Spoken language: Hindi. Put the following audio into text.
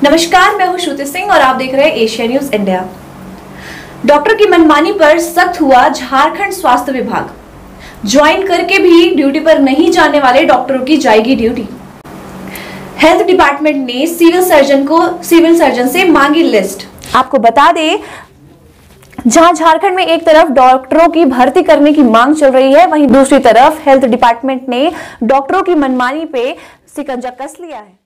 नमस्कार, मैं हूं श्रुति सिंह और आप देख रहे हैं एशिया न्यूज इंडिया। डॉक्टर की मनमानी पर सख्त हुआ झारखंड स्वास्थ्य विभाग। ज्वाइन करके भी ड्यूटी पर नहीं जाने वाले डॉक्टरों की जाएगी ड्यूटी। हेल्थ डिपार्टमेंट ने सिविल सर्जन से मांगी लिस्ट। आपको बता दें, जहां झारखंड में एक तरफ डॉक्टरों की भर्ती करने की मांग चल रही है, वहीं दूसरी तरफ हेल्थ डिपार्टमेंट ने डॉक्टरों की मनमानी पे शिकंजा कस लिया है।